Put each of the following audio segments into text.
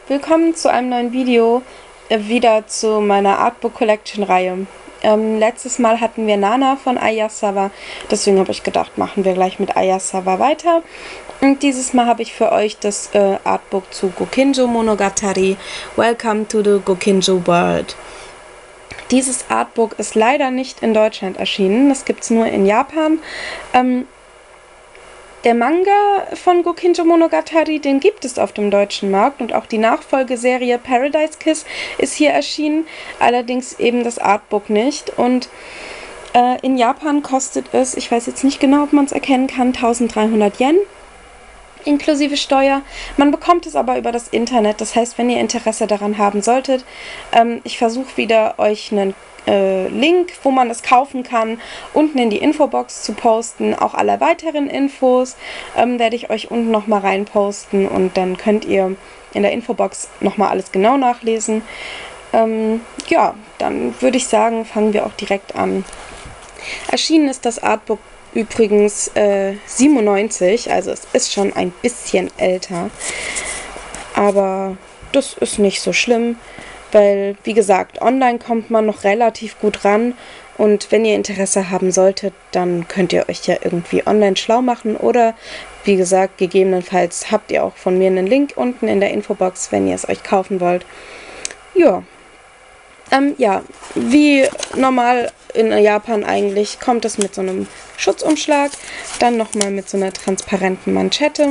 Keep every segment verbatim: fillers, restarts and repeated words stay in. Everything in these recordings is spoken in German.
Willkommen zu einem neuen Video, äh, wieder zu meiner Artbook Collection Reihe. Ähm, letztes Mal hatten wir Nana von Ayasawa, deswegen habe ich gedacht, machen wir gleich mit Ayasawa weiter. Und dieses Mal habe ich für euch das äh, Artbook zu Gokinjo Monogatari, Welcome to the Gokinjo World. Dieses Artbook ist leider nicht in Deutschland erschienen, das gibt es nur in Japan. Ähm, Der Manga von Gokinjo Monogatari, den gibt es auf dem deutschen Markt und auch die Nachfolgeserie Paradise Kiss ist hier erschienen, allerdings eben das Artbook nicht. Und äh, in Japan kostet es, ich weiß jetzt nicht genau, ob man es erkennen kann, tausenddreihundert Yen inklusive Steuer. Man bekommt es aber über das Internet, das heißt, wenn ihr Interesse daran haben solltet, ähm, ich versuche wieder euch einen Äh, Link, wo man es kaufen kann, unten in die Infobox zu posten. Auch alle weiteren Infos ähm, werde ich euch unten nochmal reinposten und dann könnt ihr in der Infobox nochmal alles genau nachlesen. Ähm, ja, dann würde ich sagen, fangen wir auch direkt an. Erschienen ist das Artbook übrigens äh, siebenundneunzig, also es ist schon ein bisschen älter, aber das ist nicht so schlimm. Weil, wie gesagt, online kommt man noch relativ gut ran und wenn ihr Interesse haben solltet, dann könnt ihr euch ja irgendwie online schlau machen oder, wie gesagt, gegebenenfalls habt ihr auch von mir einen Link unten in der Infobox, wenn ihr es euch kaufen wollt. Ja, ähm, ja, wie normal in Japan eigentlich, kommt es mit so einem Schutzumschlag, dann nochmal mit so einer transparenten Manschette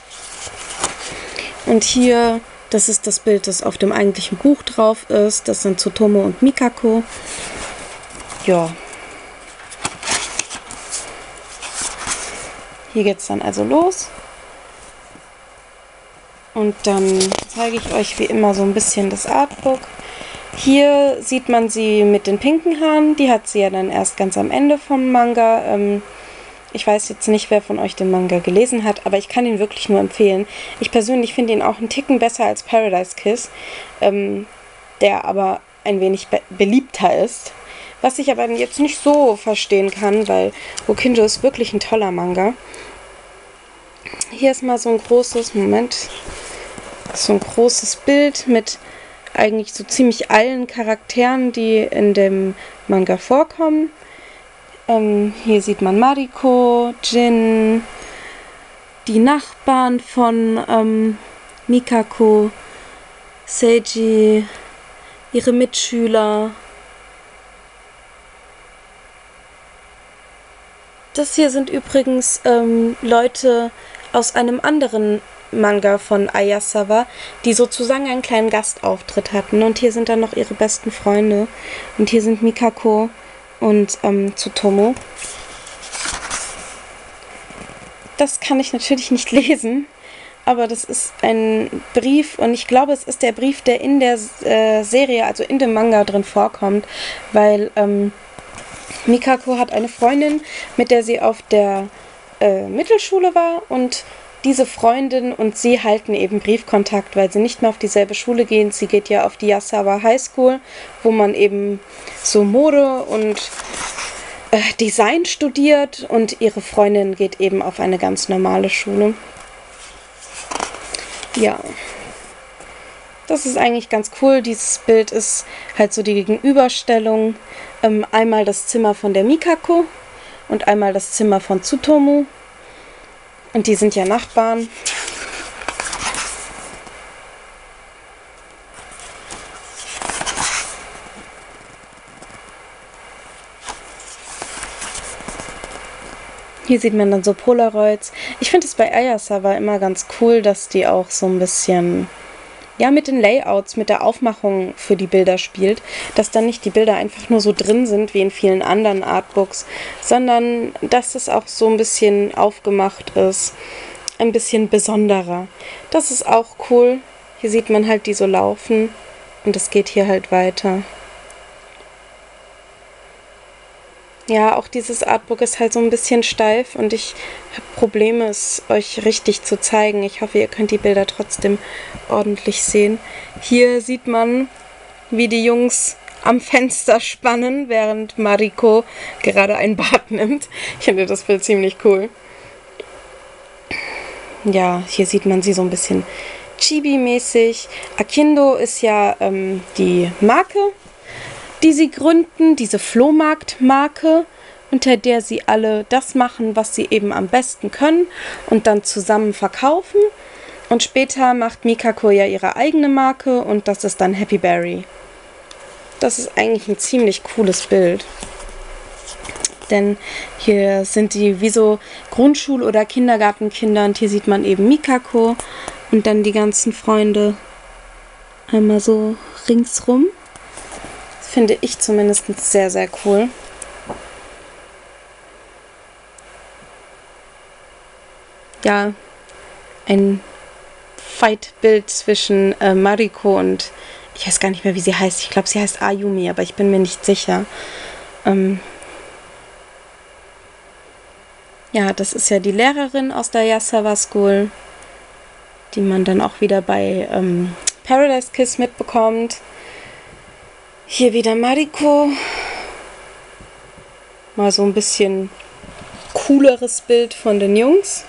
und hier... Das ist das Bild, das auf dem eigentlichen Buch drauf ist. Das sind Tsutomu und Mikako. Ja. Hier geht es dann also los. Und dann zeige ich euch wie immer so ein bisschen das Artbook. Hier sieht man sie mit den pinken Haaren. Die hat sie ja dann erst ganz am Ende vom Manga. Ähm, Ich weiß jetzt nicht, wer von euch den Manga gelesen hat, aber ich kann ihn wirklich nur empfehlen. Ich persönlich finde ihn auch einen Ticken besser als Paradise Kiss, ähm, der aber ein wenig be beliebter ist. Was ich aber jetzt nicht so verstehen kann, weil Gokinjo ist wirklich ein toller Manga. Hier ist mal so ein großes, Moment, so ein großes Bild mit eigentlich so ziemlich allen Charakteren, die in dem Manga vorkommen. Ähm, hier sieht man Mariko, Jin, die Nachbarn von ähm, Mikako, Seiji, ihre Mitschüler. Das hier sind übrigens ähm, Leute aus einem anderen Manga von Ayasawa, die sozusagen einen kleinen Gastauftritt hatten. Und hier sind dann noch ihre besten Freunde. Und hier sind Mikako und ähm, Tsutomu. Das kann ich natürlich nicht lesen, aber das ist ein Brief und ich glaube, es ist der Brief, der in der äh, Serie, also in dem Manga drin vorkommt, weil ähm, Mikako hat eine Freundin, mit der sie auf der äh, Mittelschule war und diese Freundin und sie halten eben Briefkontakt, weil sie nicht mehr auf dieselbe Schule gehen. Sie geht ja auf die Yasawa High School, wo man eben so Mode und äh, Design studiert und ihre Freundin geht eben auf eine ganz normale Schule. Ja, das ist eigentlich ganz cool. Dieses Bild ist halt so die Gegenüberstellung. Ähm, einmal das Zimmer von der Mikako und einmal das Zimmer von Tsutomu. Und die sind ja Nachbarn. Hier sieht man dann so Polaroids. Ich finde es bei Ayasawa immer ganz cool, dass die auch so ein bisschen, ja, mit den Layouts, mit der Aufmachung für die Bilder spielt. Dass dann nicht die Bilder einfach nur so drin sind, wie in vielen anderen Artbooks, sondern dass es auch so ein bisschen aufgemacht ist. Ein bisschen besonderer. Das ist auch cool. Hier sieht man halt die so laufen und es geht hier halt weiter. Ja, auch dieses Artbook ist halt so ein bisschen steif und ich habe Probleme, es euch richtig zu zeigen. Ich hoffe, ihr könnt die Bilder trotzdem ordentlich sehen. Hier sieht man, wie die Jungs am Fenster spannen, während Mariko gerade ein Bad nimmt. Ich finde das Bild ziemlich cool. Ja, hier sieht man sie so ein bisschen Chibi-mäßig. Akindo ist ja ähm, die Marke, die sie gründen, diese Flohmarkt-Marke, unter der sie alle das machen, was sie eben am besten können und dann zusammen verkaufen. Und später macht Mikako ja ihre eigene Marke und das ist dann Happy Berry. Das ist eigentlich ein ziemlich cooles Bild. Denn hier sind die wie so Grundschul- oder Kindergartenkinder und hier sieht man eben Mikako und dann die ganzen Freunde einmal so ringsrum. Das finde ich zumindest sehr, sehr cool. Ja, ein Fight-Bild zwischen äh, Mariko und, ich weiß gar nicht mehr, wie sie heißt. Ich glaube, sie heißt Ayumi, aber ich bin mir nicht sicher. Ähm ja, das ist ja die Lehrerin aus der Yasawa School, die man dann auch wieder bei ähm, Paradise Kiss mitbekommt. Hier wieder Mariko. Mal so ein bisschen cooleres Bild von den Jungs.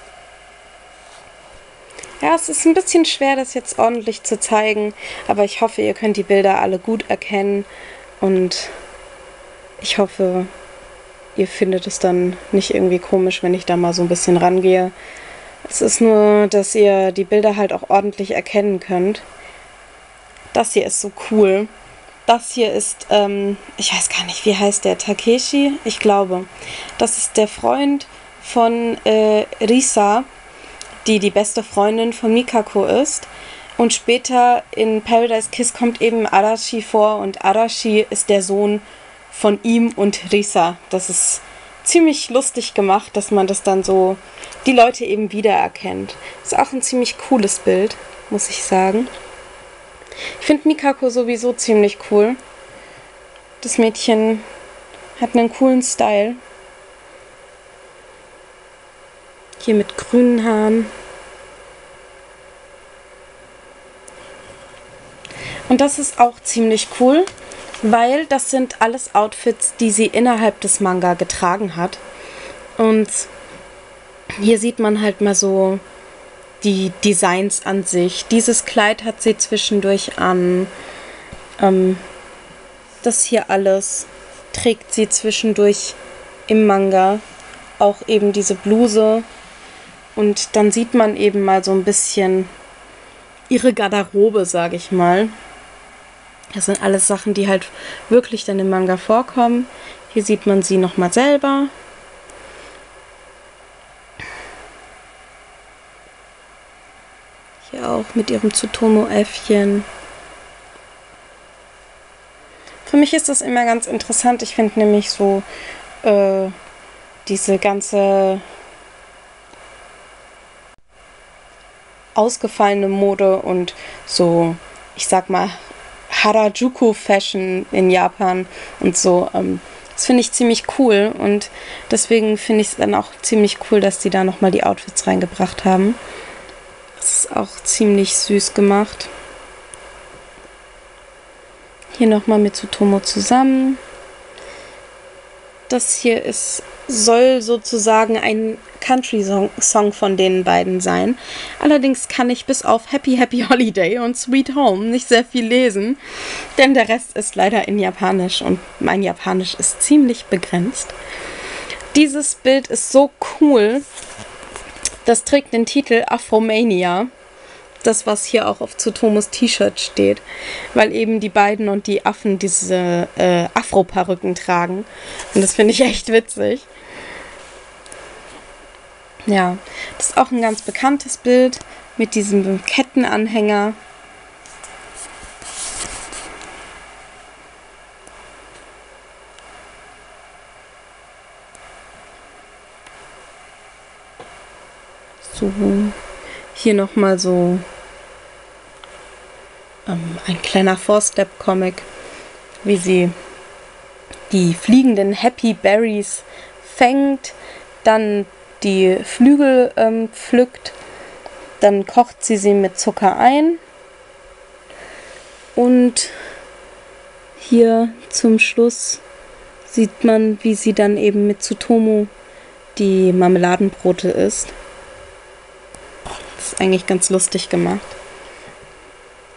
Ja, es ist ein bisschen schwer, das jetzt ordentlich zu zeigen, aber ich hoffe, ihr könnt die Bilder alle gut erkennen und ich hoffe, ihr findet es dann nicht irgendwie komisch, wenn ich da mal so ein bisschen rangehe. Es ist nur, dass ihr die Bilder halt auch ordentlich erkennen könnt. Das hier ist so cool. Das hier ist, ähm, ich weiß gar nicht, wie heißt der? Takeshi? Ich glaube. Das ist der Freund von äh, Risa, die die beste Freundin von Mikako ist. Und später in Paradise Kiss kommt eben Arashi vor und Arashi ist der Sohn von ihm und Risa. Das ist ziemlich lustig gemacht, dass man das dann so, die Leute eben wiedererkennt. Ist auch ein ziemlich cooles Bild, muss ich sagen. Ich finde Mikako sowieso ziemlich cool. Das Mädchen hat einen coolen Style. Hier mit grünen Haaren. Und das ist auch ziemlich cool, weil das sind alles Outfits, die sie innerhalb des Manga getragen hat. Und hier sieht man halt mal so die Designs an sich. Dieses Kleid hat sie zwischendurch an. Ähm, das hier alles trägt sie zwischendurch im Manga. Auch eben diese Bluse. Und dann sieht man eben mal so ein bisschen ihre Garderobe, sage ich mal. Das sind alles Sachen, die halt wirklich dann im Manga vorkommen. Hier sieht man sie nochmal selber. Hier auch mit ihrem Tsutomu-Äffchen. Für mich ist das immer ganz interessant. Ich finde nämlich so äh, diese ganze ausgefallene Mode und so, ich sag mal, Harajuku-Fashion in Japan und so. Ähm, das finde ich ziemlich cool und deswegen finde ich es dann auch ziemlich cool, dass die da nochmal die Outfits reingebracht haben. Das ist auch ziemlich süß gemacht. Hier nochmal mit Tsutomu zusammen. Das hier ist, soll sozusagen ein Country-Song von den beiden sein. Allerdings kann ich bis auf Happy Happy Holiday und Sweet Home nicht sehr viel lesen, denn der Rest ist leider in Japanisch und mein Japanisch ist ziemlich begrenzt. Dieses Bild ist so cool. Das trägt den Titel Afromania. Das, was hier auch auf Tsutomus T-Shirt steht, weil eben die beiden und die Affen diese äh, Afro-Perücken tragen. Und das finde ich echt witzig. Ja, das ist auch ein ganz bekanntes Bild mit diesem Kettenanhänger. So, hier nochmal so ähm, ein kleiner Four-Step-Comic, wie sie die fliegenden Happy Berries fängt, dann die Flügel ähm, pflückt, dann kocht sie sie mit Zucker ein und hier zum Schluss sieht man, wie sie dann eben mit Tsutomu die Marmeladenbrote isst. Das ist eigentlich ganz lustig gemacht.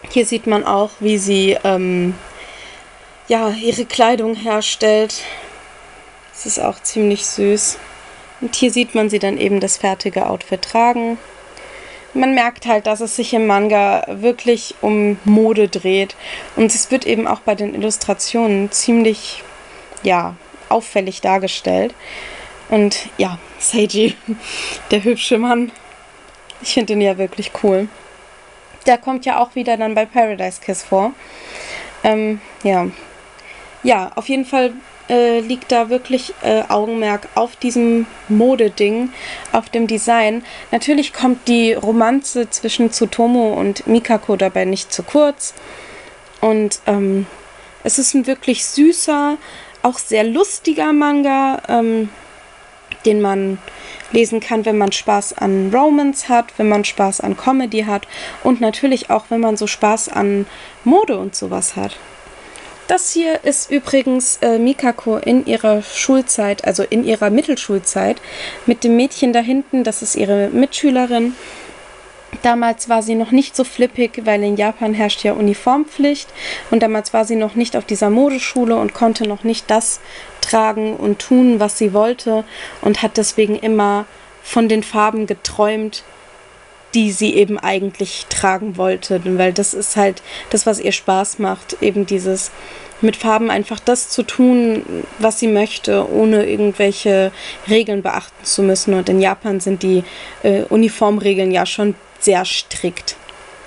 Hier sieht man auch, wie sie ähm, ja, ihre Kleidung herstellt. Das ist auch ziemlich süß. Und hier sieht man sie dann eben das fertige Outfit tragen. Man merkt halt, dass es sich im Manga wirklich um Mode dreht. Und es wird eben auch bei den Illustrationen ziemlich, ja, auffällig dargestellt. Und ja, Seiji, der hübsche Mann, ich finde ihn ja wirklich cool. Der kommt ja auch wieder dann bei Paradise Kiss vor. Ähm, ja. Ja, auf jeden Fall äh, liegt da wirklich äh, Augenmerk auf diesem Modeding, auf dem Design. Natürlich kommt die Romanze zwischen Tsutomu und Mikako dabei nicht zu kurz. Und ähm, es ist ein wirklich süßer, auch sehr lustiger Manga, ähm, den man lesen kann, wenn man Spaß an Romance hat, wenn man Spaß an Comedy hat und natürlich auch, wenn man so Spaß an Mode und sowas hat. Das hier ist übrigens äh, Mikako in ihrer Schulzeit, also in ihrer Mittelschulzeit, mit dem Mädchen da hinten, das ist ihre Mitschülerin. Damals war sie noch nicht so flippig, weil in Japan herrscht ja Uniformpflicht und damals war sie noch nicht auf dieser Modeschule und konnte noch nicht das tragen und tun, was sie wollte und hat deswegen immer von den Farben geträumt, die sie eben eigentlich tragen wollte, weil das ist halt das, was ihr Spaß macht, eben dieses mit Farben einfach das zu tun, was sie möchte, ohne irgendwelche Regeln beachten zu müssen. Und in Japan sind die äh, Uniformregeln ja schon sehr strikt.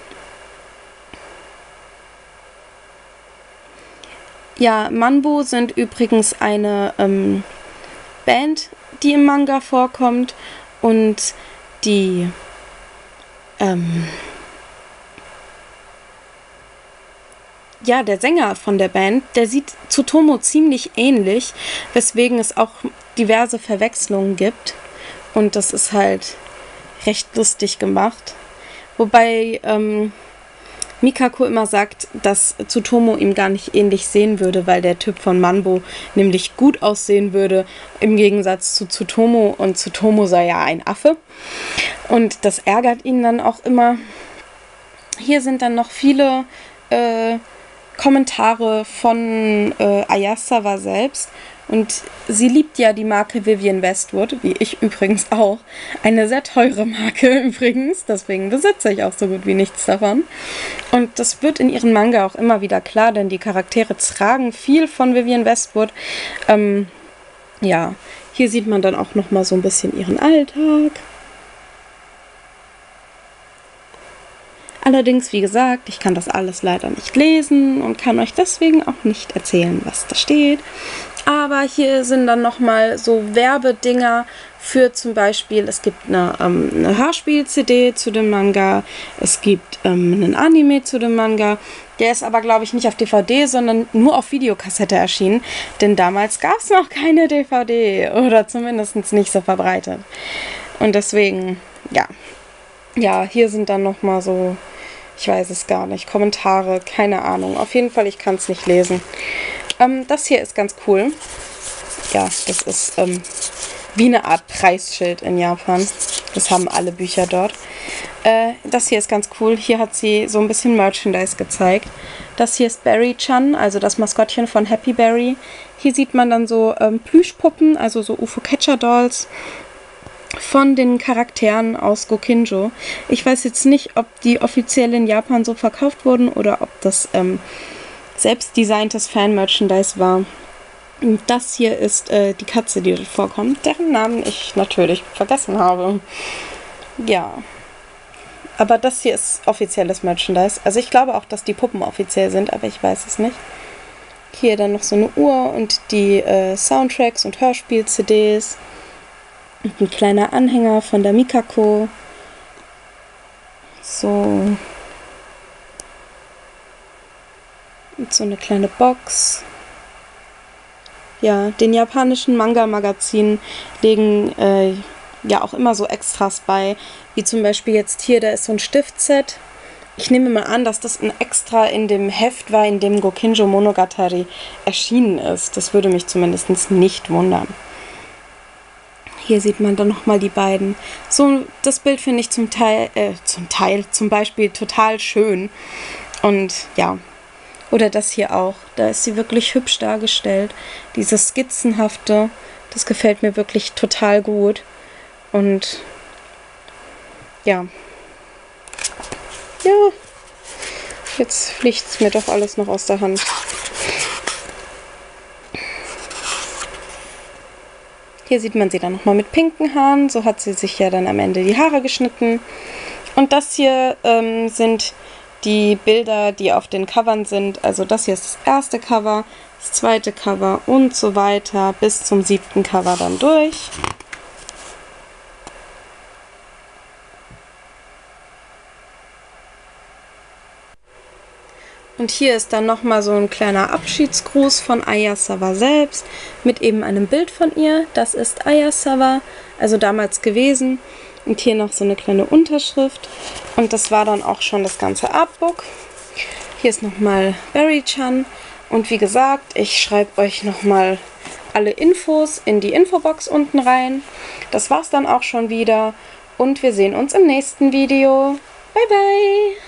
Ja, Manbo sind übrigens eine ähm, Band, die im Manga vorkommt und die ähm, ja, der Sänger von der Band, der sieht Tsutomu ziemlich ähnlich, weswegen es auch diverse Verwechslungen gibt und das ist halt recht lustig gemacht. Wobei ähm, Mikako immer sagt, dass Tsutomu ihm gar nicht ähnlich sehen würde, weil der Typ von Manbo nämlich gut aussehen würde, im Gegensatz zu Tsutomu. Und Tsutomu sei ja ein Affe. Und das ärgert ihn dann auch immer. Hier sind dann noch viele äh, Kommentare von äh, Ayasawa selbst. Und sie liebt ja die Marke Vivienne Westwood, wie ich übrigens auch. Eine sehr teure Marke übrigens, deswegen besitze ich auch so gut wie nichts davon. Und das wird in ihren Manga auch immer wieder klar, denn die Charaktere tragen viel von Vivienne Westwood. Ähm, ja, hier sieht man dann auch nochmal so ein bisschen ihren Alltag. Allerdings, wie gesagt, ich kann das alles leider nicht lesen und kann euch deswegen auch nicht erzählen, was da steht. Aber hier sind dann nochmal so Werbedinger für zum Beispiel, es gibt eine, ähm, eine Hörspiel-C D zu dem Manga, es gibt ähm, einen Anime zu dem Manga. Der ist aber, glaube ich, nicht auf D V D, sondern nur auf Videokassette erschienen. Denn damals gab es noch keine D V D oder zumindest nicht so verbreitet. Und deswegen, ja. Ja, hier sind dann nochmal so, ich weiß es gar nicht, Kommentare, keine Ahnung. Auf jeden Fall, ich kann es nicht lesen. Ähm, das hier ist ganz cool. Ja, das ist ähm, wie eine Art Preisschild in Japan. Das haben alle Bücher dort. Äh, das hier ist ganz cool. Hier hat sie so ein bisschen Merchandise gezeigt. Das hier ist Berry-chan, also das Maskottchen von Happy Berry. Hier sieht man dann so ähm, Plüschpuppen, also so U F O-Catcher-Dolls von den Charakteren aus Gokinjo. Ich weiß jetzt nicht, ob die offiziell in Japan so verkauft wurden oder ob das ähm, selbstdesigntes Fan-Merchandise war. Und das hier ist äh, die Katze, die dort vorkommt, deren Namen ich natürlich vergessen habe. Ja. Aber das hier ist offizielles Merchandise. Also ich glaube auch, dass die Puppen offiziell sind, aber ich weiß es nicht. Hier dann noch so eine Uhr und die äh, Soundtracks und Hörspiel-C Ds. Und ein kleiner Anhänger von der Mikako. So. Und so eine kleine Box. Ja, den japanischen Manga-Magazinen legen äh, ja auch immer so Extras bei. Wie zum Beispiel jetzt hier, da ist so ein Stiftset. Ich nehme mal an, dass das ein Extra in dem Heft war, in dem Gokinjo Monogatari erschienen ist. Das würde mich zumindest nicht wundern. Hier sieht man dann nochmal die beiden. So, das Bild finde ich zum Teil, äh, zum Teil, zum Beispiel total schön. Und ja, oder das hier auch. Da ist sie wirklich hübsch dargestellt. Dieses Skizzenhafte, das gefällt mir wirklich total gut. Und ja. Ja. Jetzt fliegt es mir doch alles noch aus der Hand. Hier sieht man sie dann nochmal mit pinken Haaren. So hat sie sich ja dann am Ende die Haare geschnitten. Und das hier ähm, sind die Bilder, die auf den Covern sind. Also das hier ist das erste Cover, das zweite Cover und so weiter bis zum siebten Cover dann durch. Und hier ist dann nochmal so ein kleiner Abschiedsgruß von Aya Sava selbst mit eben einem Bild von ihr. Das ist Aya Sava, also damals gewesen. Und hier noch so eine kleine Unterschrift. Und das war dann auch schon das ganze Artbook. Hier ist nochmal Berry-chan. Und wie gesagt, ich schreibe euch nochmal alle Infos in die Infobox unten rein. Das war's dann auch schon wieder. Und wir sehen uns im nächsten Video. Bye, bye!